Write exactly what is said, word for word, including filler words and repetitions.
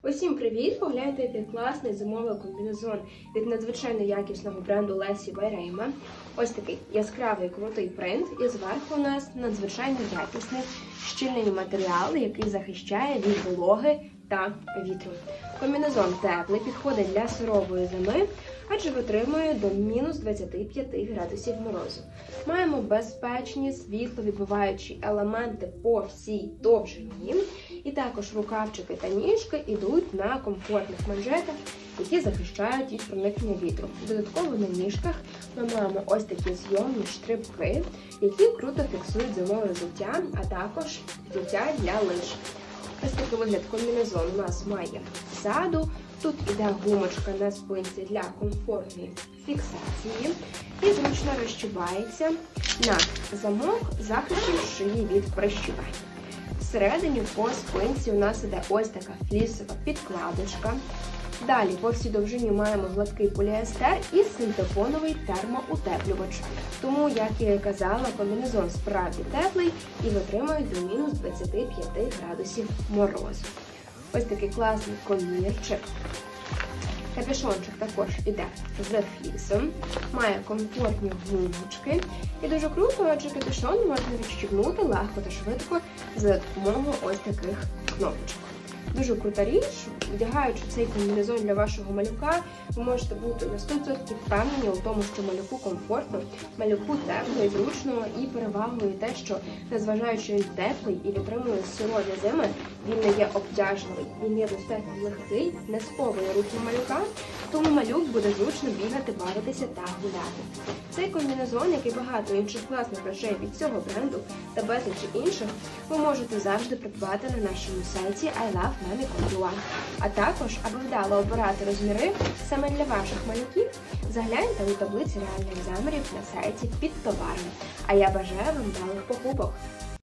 Усім привіт! Погляньте, який класний зимовий комбінезон від надзвичайно якісного бренду Лесі Байрейма. Ось такий яскравий крутий принт, і зверху у нас надзвичайно якісний щільний матеріал, який захищає від вологи та вітру. Комбінезон теплий, підходить для сурової зими, адже витримує до мінус двадцяти п'яти градусів морозу. Маємо безпечні світловідбиваючі елементи по всій довжині. І також рукавчики та ніжки йдуть на комфортних манжетах, які захищають від проникнення вітру. Додатково на ніжках ми маємо ось такі зйомні штрибки, які круто фіксують зимове взуття, а також взуття для лиж. Ось такий вигляд комбінезон у нас має ззаду. Тут іде гумочка на спинці для комфортної фіксації і зручно розчіпається на замок, захистом шиї від прищіпань. Всередині по спинці у нас іде ось така флісова підкладочка. Далі по всій довжині маємо гладкий поліестер і синтепоновий термоутеплювач. Тому, як я і казала, комбінезон справді теплий і витримує до мінус двадцяти п'яти градусів морозу. Ось такий класний комірчик. Капюшончик також іде з флісом, має комфортні гумочки. І дуже круто, адже капюшон можна відщіпнути легко та швидко за допомогою ось таких кнопочок. Дуже крута річ. Вдягаючи цей комбінезон для вашого малюка, ви можете бути на сто відсотків впевнені у тому, що малюку комфортно, малюку тепло і зручно, і перевагою те, що, незважаючи він теплий і витримує сурові зими, він не є обтяжливий, він є достатньо легкий, не сковує руки малюка, тому малюк буде зручно бігати, бавитися та гуляти. Цей комбінезон, як і багато інших класних речей від цього бренду та безлічі інших, ви можете завжди придбати на нашому сайті ай лав мамі крапка ю а. А також, аби вдало обирати розміри саме для ваших малюків, загляньте у таблиці реальних замірів на сайті під товаром. А я бажаю вам вдалих покупок!